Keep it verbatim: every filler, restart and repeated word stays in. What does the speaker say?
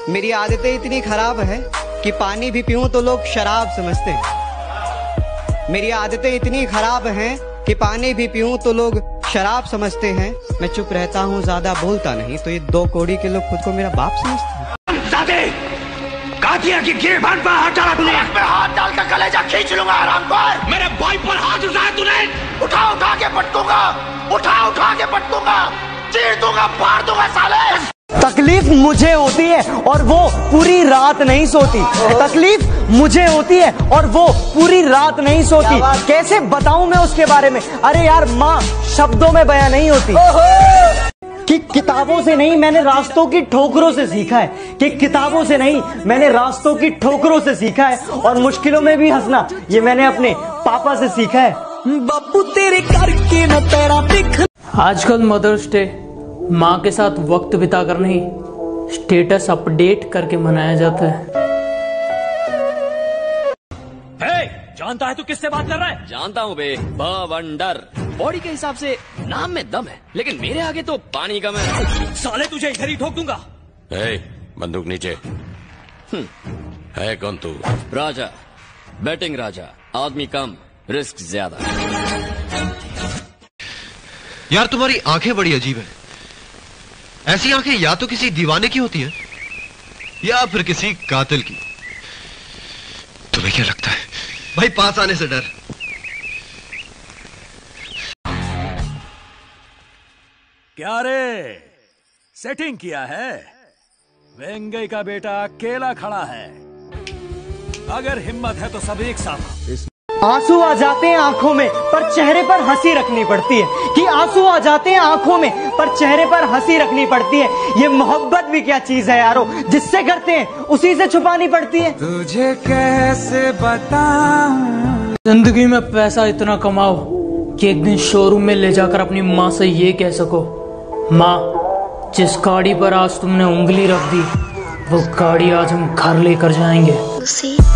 मेरी आदतें इतनी खराब है कि पानी भी पीऊं तो लोग शराब समझते हैं। मेरी आदतें इतनी खराब हैं कि पानी भी पीऊं तो लोग शराब समझते हैं। मैं चुप रहता हूँ, ज्यादा बोलता नहीं, तो ये दो कौड़ी के लोग खुद को मेरा बाप समझते हैं। कातिया की गिरबान पर हाथ डाला तूने, मैं हाथ डाल कर कलेजा खींच लूंगा हरामखोर। मेरे भाई पर हाथ उठाया तूने, उठा उठा के पटकूंगा, उठा उठा के पटकूंगा, चीर दूंगा, फाड़ दूंगा साले। तकलीफ मुझे होती है और वो पूरी रात नहीं सोती। तकलीफ मुझे होती है और वो पूरी रात नहीं सोती। कैसे बताऊं मैं उसके बारे में? अरे यार, माँ शब्दों में बयां नहीं होती। कि किताबों से नहीं, मैंने रास्तों की ठोकरों से सीखा है। कि किताबों से नहीं, मैंने रास्तों की ठोकरों से सीखा है। और मुश्किलों में भी हंसना, ये मैंने अपने पापा से सीखा है। बापू तेरे करके न तेरा दिख। आजकल मदर्स डे माँ के साथ वक्त बिताकर नहीं, स्टेटस अपडेट करके मनाया जाता है। hey, जानता है तू किससे बात कर रहा है? जानता हूँ बे, बवंडर। बॉडी के हिसाब से नाम में दम है, लेकिन मेरे आगे तो पानी कम है। साले तुझे इधर ही ठोक दूंगा। hey, बंदूक नीचे। है कौन तू? राजा, बैटिंग राजा। आदमी कम, रिस्क ज्यादा। यार तुम्हारी आंखें बड़ी अजीब है। ऐसी आंखें या तो किसी दीवाने की होती हैं या फिर किसी कातिल की। तुम्हें क्या लगता है? भाई पास आने से डर। क्या रे, सेटिंग किया है? वेंगई का बेटा अकेला खड़ा है। अगर हिम्मत है तो सब एक साथ। आंसू आ जाते हैं आंखों में, पर चेहरे पर हंसी रखनी पड़ती है। कि आंसू आ जाते हैं आंखों में, पर चेहरे पर हंसी रखनी पड़ती है। ये मोहब्बत भी क्या चीज है यारो, जिससे करते हैं उसी से छुपानी पड़ती है। तुझे कैसे बताऊं? जिंदगी में पैसा इतना कमाओ कि एक दिन शोरूम में ले जाकर अपनी माँ से ये कह सको, माँ जिस गाड़ी पर आज तुमने उंगली रख दी, वो गाड़ी आज हम घर लेकर जाएंगे।